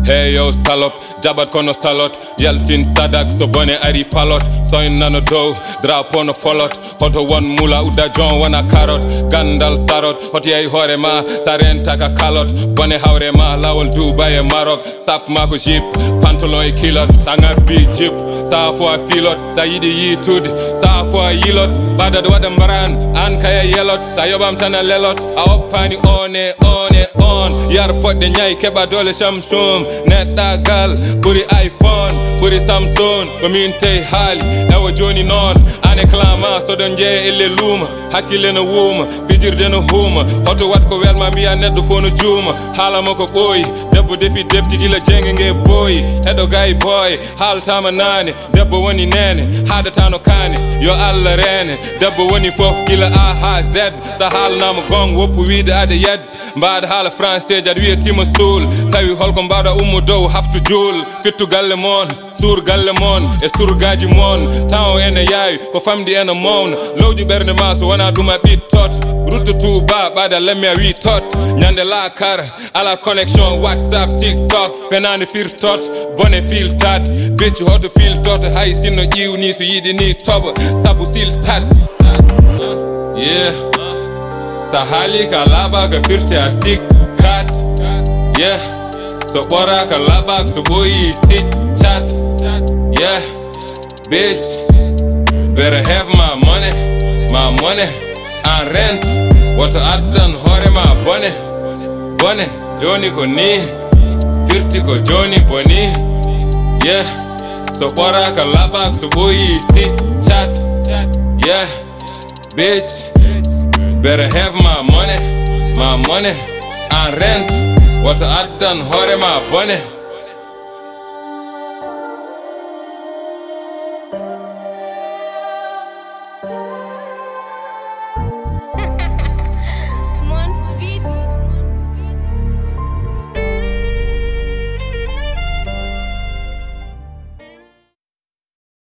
Hey yo salope, jabat kono salot. Yaltin sadak so bone ari falot. Soin nano dough, drapo no folot. Hoto one mula uda John wana carrot. Gandal sarot, hoti ay hore ma. Saren taka kalot, bone haure ma. Lawol Dubai e Maroc, sap mako jeep. Pantalon e kilot, sanga bi jeep. Sa fo a filot, sa yidi yi tud. Sa fo a yilot, badad wada mbaran. An kaya yelot, sa yobam tana lelot. A oppani on. Yar pot de nyai keba dole shamsum. Netta gal, buri iPhone, buri Samsung. Bamin te hali, ewa joni non. Ane klama, so don je ele luma. Hakile na wuma, fijir de no huma. Hoto wat ko welma mi a neddo fono juma. Hala moko boy, debbo defi defti ila jengenge boy. Edo guy boy, hal tama nani. Debbo woni nene, hada tano kane. Yo alla rene, debbo woni fof ila A ha Z. Sa hal nama gong wopu wide ade yed. Mbad hala français jad wiye tima soul. Tawi holko mbada ummo dow haftu jul. Fittu galle mon, sur galle mon. E surgaji mon, taw ene yayi ko famdi ene mawna. Lowji bernde ma so wana duma bit tot. Rutto tuba bada lemia wi tot. Nyande la kar, ala connection WhatsApp TikTok. Fenani fir tot, bone fil tat. Bitch hoto fil tot, hay sinno jiw ni so yidi ni toba. Sabu sil tat. Yeah. Sahali kalaba ga firte a sick cat. Yeah. So bora kalaba so boy sit chat. Yeah. Bitch, better have my money and rent. What I done hore my bonne. Johnny ko ni, firti ko Johnny boni. Yeah. So bora kalaba so boy sit chat. Yeah. Bitch, better have my money and rent. What I done hore my bonne.